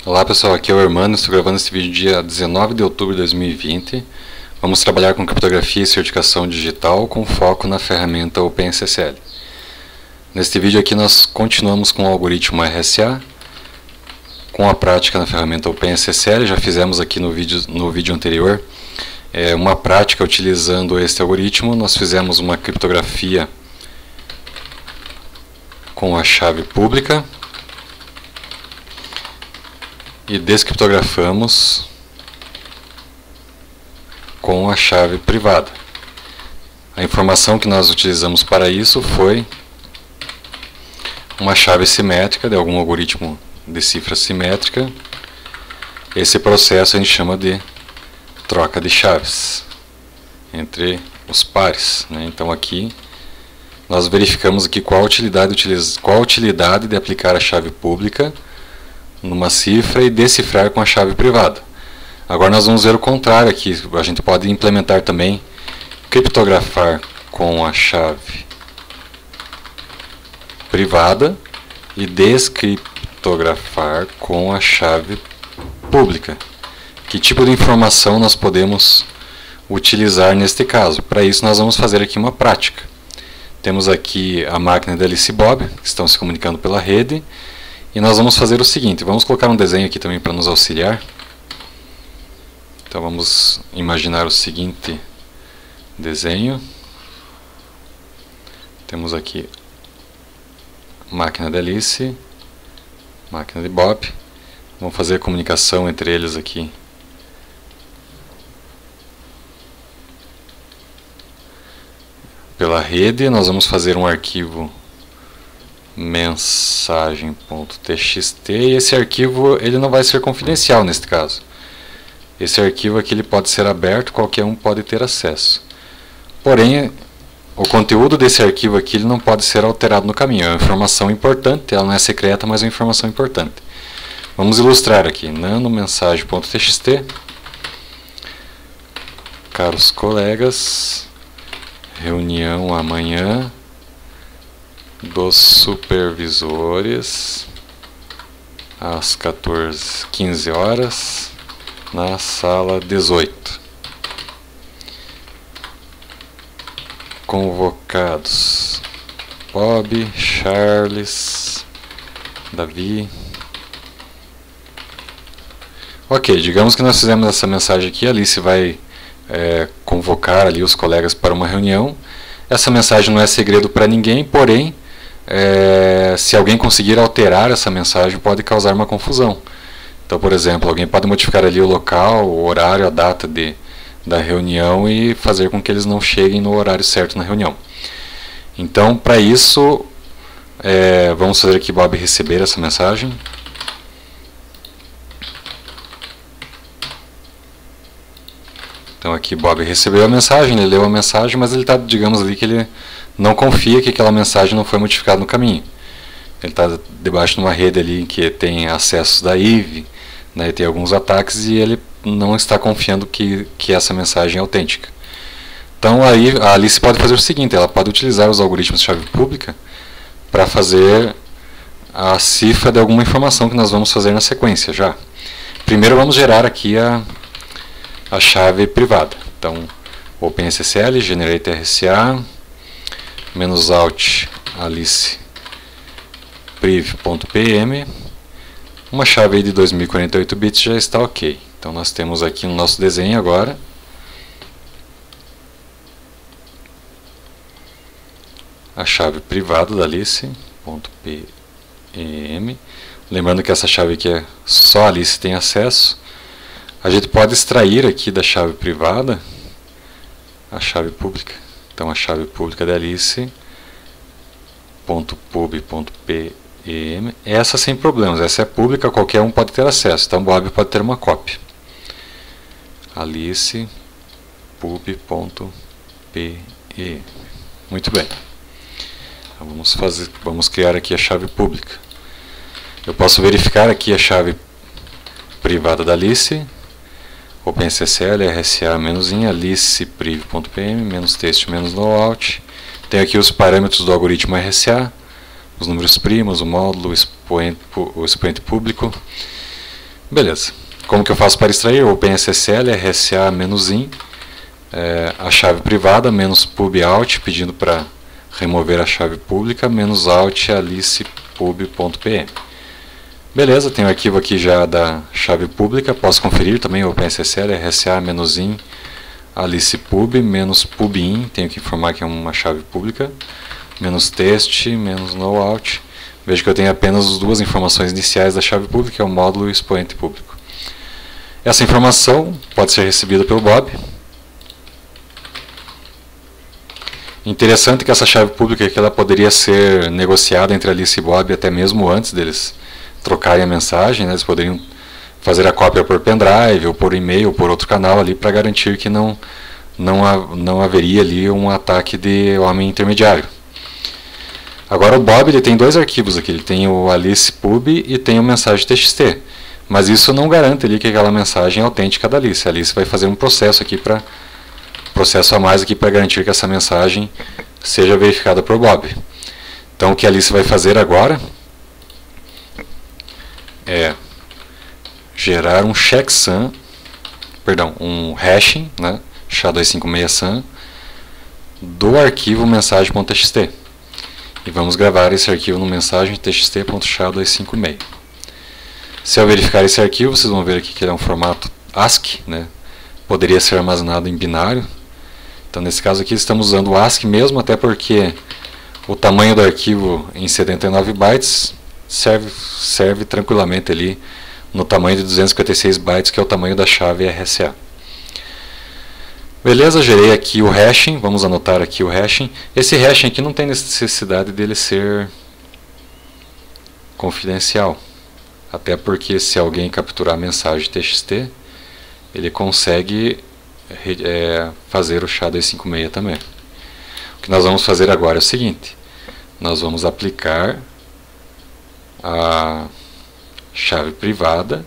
Olá pessoal, aqui é o Hermano, estou gravando esse vídeo dia 19 de outubro de 2020. Vamos trabalhar com criptografia e certificação digital com foco na ferramenta OpenSSL. Neste vídeo aqui nós continuamos com o algoritmo RSA, com a prática na ferramenta OpenSSL. Já fizemos aqui no vídeo anterior uma prática utilizando este algoritmo. Nós fizemos uma criptografia com a chave pública e descriptografamos com a chave privada. A informação que nós utilizamos para isso foi uma chave simétrica de algum algoritmo de cifra simétrica. Esse processo a gente chama de troca de chaves entre os pares, né? Então aqui nós verificamos aqui qual a utilidade de aplicar a chave pública numa cifra e decifrar com a chave privada. Agora nós vamos ver o contrário aqui. A gente pode implementar também criptografar com a chave privada e descriptografar com a chave pública. Que tipo de informação nós podemos utilizar neste caso? Para isso nós vamos fazer aqui uma prática. Temos aqui a máquina da Alice e Bob, que estão se comunicando pela rede. E nós vamos fazer o seguinte, vamos colocar um desenho aqui também para nos auxiliar. Então vamos imaginar o seguinte desenho. Temos aqui máquina de Alice, máquina de Bob. Vamos fazer a comunicação entre eles aqui. Pela rede, nós vamos fazer um arquivo mensagem.txt e esse arquivo ele não vai ser confidencial neste caso. Esse arquivo aqui ele pode ser aberto, qualquer um pode ter acesso. Porém, o conteúdo desse arquivo aqui ele não pode ser alterado no caminho. É uma informação importante, ela não é secreta, mas é uma informação importante. Vamos ilustrar aqui, nanomensagem.txt. Caros colegas, reunião amanhã dos supervisores às 15 horas na sala 18. Convocados Bob, Charles, Davi. Ok, digamos que nós fizemos essa mensagem aqui. A Alice vai convocar ali os colegas para uma reunião. Essa mensagem não é segredo para ninguém, porém se alguém conseguir alterar essa mensagem pode causar uma confusão. Então, por exemplo, alguém pode modificar ali o local, o horário, a data da reunião e fazer com que eles não cheguem no horário certo na reunião. Então, para isso, vamos fazer aqui Bob receber essa mensagem. Então aqui Bob recebeu a mensagem, ele leu a mensagem, mas ele está, digamos ali, que ele não confia que aquela mensagem não foi modificada no caminho. Ele está debaixo de uma rede ali que tem acessos da IVE, né, tem alguns ataques e ele não está confiando que essa mensagem é autêntica. Então aí a Alice pode fazer o seguinte, ela pode utilizar os algoritmos de chave pública para fazer a cifra de alguma informação que nós vamos fazer na sequência já. Primeiro vamos gerar aqui a chave privada. Então OpenSSL, generate RSA, -out alice priv.pm. Uma chave aí de 2048 bits já está ok. Então nós temos aqui no nosso desenho agora a chave privada da alice.pm. Lembrando que essa chave aqui só a Alice tem acesso. A gente pode extrair aqui da chave privada a chave pública. Então a chave pública da alice.pub.pm, essa sem problemas, essa é pública, qualquer um pode ter acesso. Então Bob pode ter uma cópia. alice.pub.pm. Muito bem. Então, vamos criar aqui a chave pública. Eu posso verificar aqui a chave privada da Alice. OpenSSL, RSA, -in, alicepriv.pm, -text, -logout. Tem aqui os parâmetros do algoritmo RSA, os números primos, o módulo, o expoente público. Beleza. Como que eu faço para extrair? OpenSSL, RSA-in, a chave privada, -pub-out, pedindo para remover a chave pública, -alt alicepub.pm. Beleza, tem o arquivo aqui já da chave pública, posso conferir também o OpenSSL, RSA-in, alicepub, -pubin, tenho que informar que é uma chave pública, -test, -noaut. Vejo que eu tenho apenas as duas informações iniciais da chave pública, que é o módulo e o expoente público. Essa informação pode ser recebida pelo Bob. Interessante que essa chave pública que ela poderia ser negociada entre Alice e Bob até mesmo antes deles trocarem a mensagem, né? Eles poderiam fazer a cópia por pendrive ou por e-mail ou por outro canal ali para garantir que não haveria ali um ataque de homem intermediário. Agora o Bob ele tem dois arquivos aqui, ele tem o alicepub e tem o mensagem txt, mas isso não garante ali que aquela mensagem é autêntica da Alice. A Alice vai fazer um processo aqui processo a mais aqui para garantir que essa mensagem seja verificada por Bob. Então o que a Alice vai fazer agora é gerar um checksum, um hashing, né, SHA-256-SUN do arquivo mensagem.txt. E vamos gravar esse arquivo no mensagem txt.sha256. Se eu verificar esse arquivo, vocês vão ver aqui que ele é um formato ASCII, né? Poderia ser armazenado em binário. Então nesse caso aqui estamos usando o ASCII mesmo, até porque o tamanho do arquivo em 79 bytes serve tranquilamente ali no tamanho de 256 bytes, que é o tamanho da chave RSA. Beleza, gerei aqui o hashing, vamos anotar aqui o hashing. Esse hashing aqui não tem necessidade dele ser confidencial, até porque se alguém capturar a mensagem TXT, ele consegue fazer o SHA-256 também. O que nós vamos fazer agora é o seguinte, nós vamos aplicar a chave privada,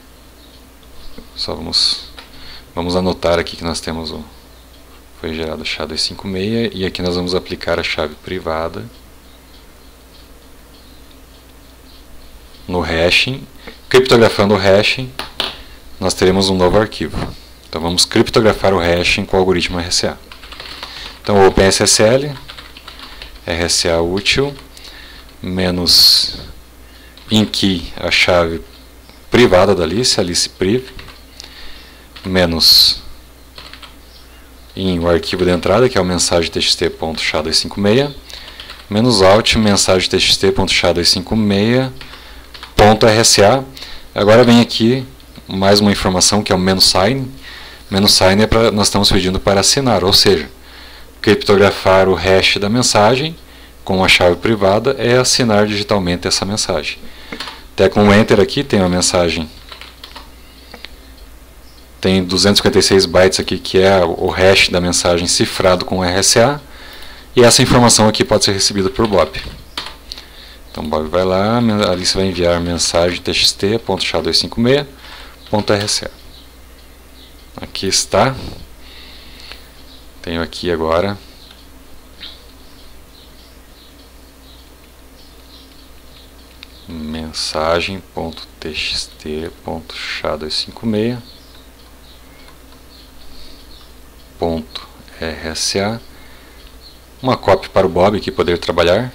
vamos anotar aqui que nós temos foi gerado o SHA-256 e aqui nós vamos aplicar a chave privada no hashing. Criptografando o hashing, nós teremos um novo arquivo. Então vamos criptografar o hashing com o algoritmo RSA. Então o OpenSSL, RSA útil, menos -in-key, a chave privada da alicepriv, menos in o arquivo de entrada, que é o mensagem txt.sha256, menos alt mensagem txt.sha256.rsa. Agora vem aqui mais uma informação que é o -sign. -sign é nós estamos pedindo para assinar, ou seja, criptografar o hash da mensagem com a chave privada é assinar digitalmente essa mensagem. Tecla um Enter aqui, tem uma mensagem, tem 256 bytes aqui, que é o hash da mensagem cifrado com RSA, e essa informação aqui pode ser recebida por Bob. Então Bob vai lá, a Alice vai enviar mensagem txt.sha256.rsa. Aqui está. Tenho aqui agora mensagem.txt.sha256.rsa, uma cópia para o Bob aqui poder trabalhar.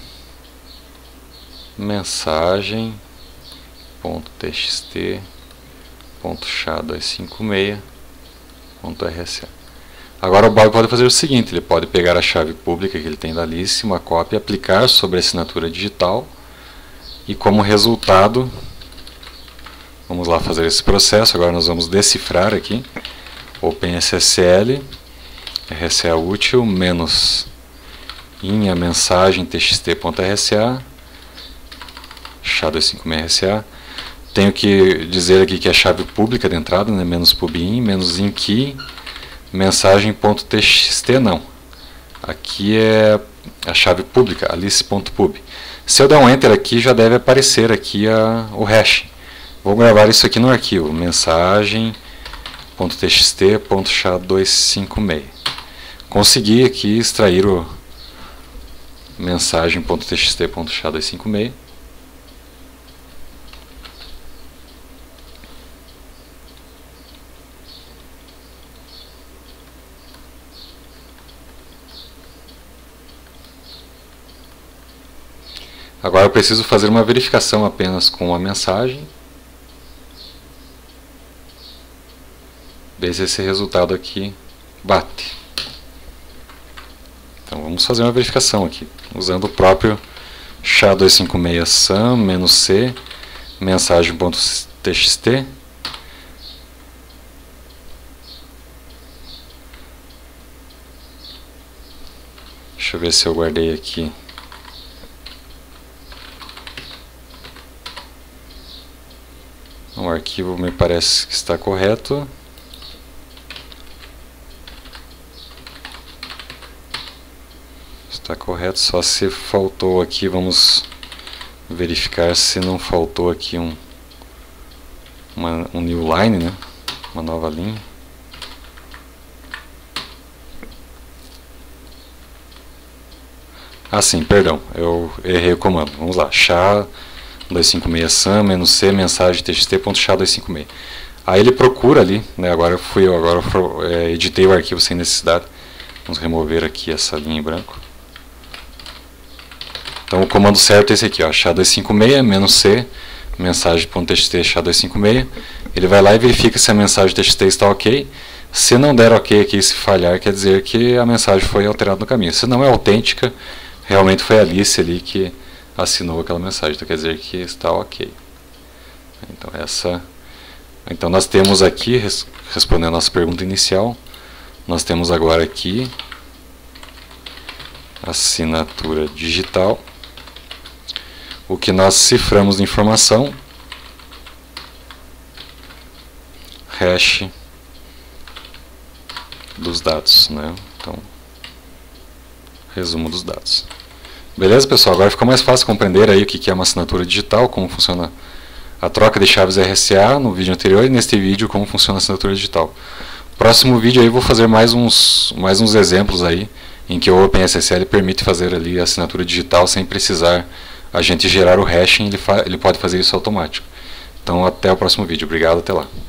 Mensagem.txt.sha256.rsa. Agora o Bob pode fazer o seguinte, ele pode pegar a chave pública que ele tem da Alice, uma cópia, aplicar sobre a assinatura digital, e como resultado, vamos lá fazer esse processo. Agora nós vamos decifrar aqui, OpenSSL, RSA útil, menos in a mensagem txt.rsa, SHA-256-RSA. Tenho que dizer aqui que é a chave pública de entrada, né, menos pubin, menos in-key, mensagem.txt não. Aqui é a chave pública, alice.pub. Se eu der um Enter aqui, já deve aparecer aqui o hash. Vou gravar isso aqui no arquivo, mensagem.txt.sha256. Consegui aqui extrair o mensagem.txt.sha256. Agora eu preciso fazer uma verificação apenas com a mensagem. Ver se esse resultado aqui bate. Então vamos fazer uma verificação aqui, usando o próprio SHA-256-SUM-C mensagem.txt. Deixa eu ver se eu guardei aqui. O arquivo me parece que está correto. Está correto, só se faltou aqui, vamos verificar se não faltou aqui um new line, né? Uma nova linha. Ah sim, perdão, eu errei o comando. Vamos lá, SHA-256-SUM-C mensagem txt.SHA-256. Aí ele procura ali, né? Agora eu editei o arquivo sem necessidade. Vamos remover aqui essa linha em branco. Então o comando certo é esse aqui, ó, SHA-256-C mensagem.txt SHA-256. Ele vai lá e verifica se a mensagem txt está ok. Se não der ok aqui, se falhar, quer dizer que a mensagem foi alterada no caminho. Se não é autêntica, realmente foi a Alice ali que assinou aquela mensagem, então quer dizer que está ok. Então nós temos aqui, respondendo a nossa pergunta inicial, nós temos agora aqui assinatura digital. O que nós ciframos de informação, hash dos dados, né? Então, resumo dos dados. Beleza, pessoal? Agora ficou mais fácil compreender aí o que é uma assinatura digital, como funciona a troca de chaves RSA no vídeo anterior e neste vídeo como funciona a assinatura digital. Próximo vídeo aí vou fazer mais uns exemplos aí em que o OpenSSL permite fazer ali a assinatura digital sem precisar a gente gerar o hashing, ele pode fazer isso automático. Então até o próximo vídeo. Obrigado, até lá.